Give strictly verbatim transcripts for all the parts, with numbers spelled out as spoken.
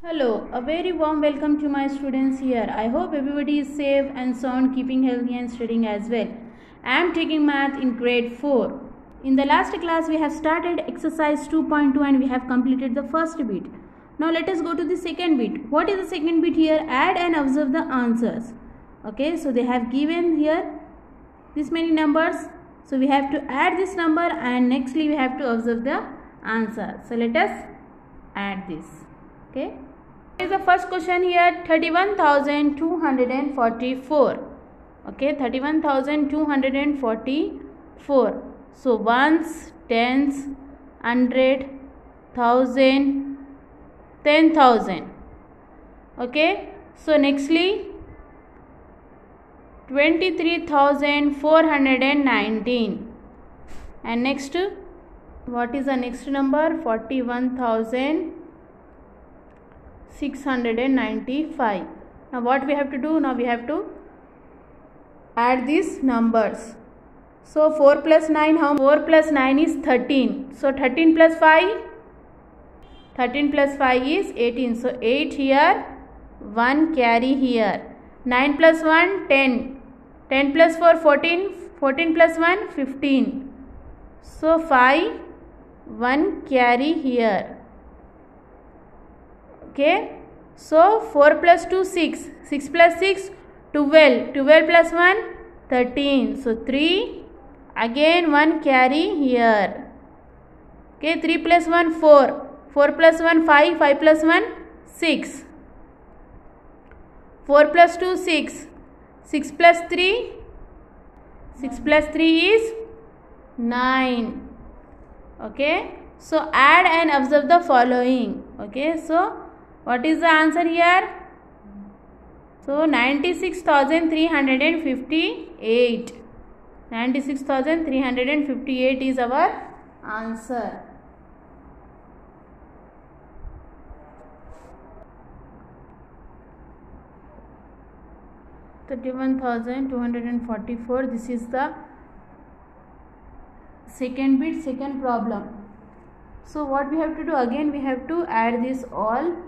Hello, a very warm welcome to my students here. I hope everybody is safe and sound, keeping healthy and studying as well. I am taking math in grade four. In the last class we have started exercise two point two and we have completed the first bit. Now let us go to the second bit. What is the second bit here? Add and observe the answers. Okay, so they have given here this many numbers. So we have to add this number and nextly we have to observe the answer. So let us add this. Okay. Is the first question here, thirty-one thousand two hundred forty-four. Okay, thirty-one thousand two hundred forty-four. So ones, tens, hundred, thousand, ten thousand. Okay, so nextly twenty-three thousand four hundred nineteen. And next, what is the next number? forty-one thousand six hundred ninety-five. Now what we have to do? Now we have to add these numbers. So four plus nine, how? four plus nine is thirteen. So thirteen plus five, thirteen plus five is eighteen. So eight here, one carry here. nine plus one, ten. ten plus four, fourteen. fourteen plus one, fifteen. So five, one carry here. Okay, so four plus two, six. six plus six, twelve. twelve plus one, thirteen. So three, again one carry here. Okay, three plus one, four. four plus one, five. five plus one, six. four plus two, six. six plus three, six plus three is nine. Okay, so add and observe the following. Okay, so what is the answer here? So ninety-six thousand three hundred fifty-eight. ninety-six thousand three hundred fifty-eight is our answer. thirty-one thousand two hundred forty-four. This is the second bit, second problem. So what we have to do? Again we have to add this all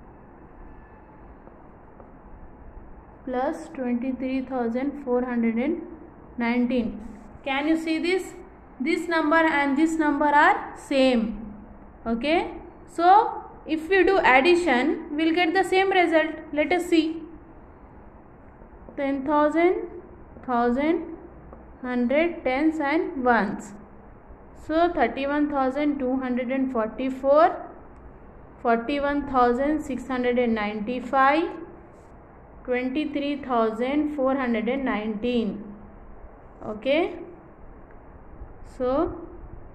plus twenty-three thousand four hundred nineteen. Can you see this? This number and this number are same. Okay, so if we do addition, we will get the same result. Let us see. ten thousand, thousand, hundred, tens and ones. So thirty-one thousand two hundred forty-four, forty-one thousand six hundred ninety-five, twenty-three thousand four hundred nineteen. Okay, so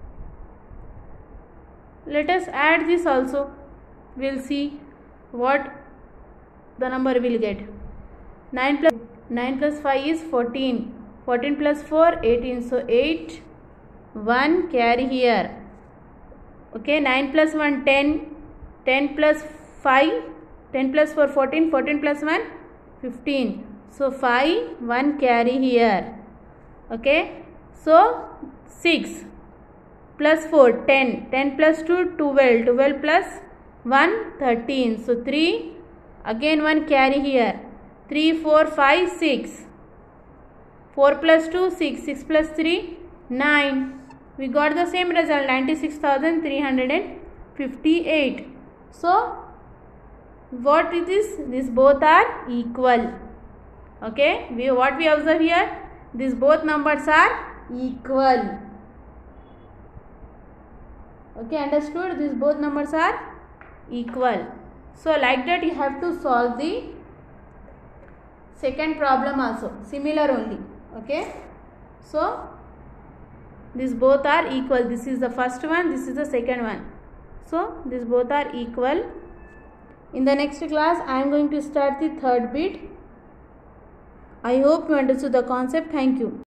let us add this also. We will see what the number will get. nine plus nine plus five is fourteen. fourteen plus four, eighteen. So eight, one carry here. Okay, nine plus one, ten. ten plus five, ten plus four, fourteen. fourteen plus one, fifteen. So five, one carry here. Okay, so six plus four, ten. ten plus two, twelve. twelve plus one, thirteen. So three, again one carry here. three, four, five, six. four plus two, six. six plus three, nine. We got the same result, ninety-six thousand three hundred fifty-eight. So what is this? These both are equal. Okay, we what we observe here? These both numbers are equal. Okay, understood? These both numbers are equal. So like that you have to solve the second problem also, similar only. Okay, so these both are equal. This is the first one, this is the second one. So these both are equal. In the next class I am going to start the third bit. I hope you understood the concept. Thank you.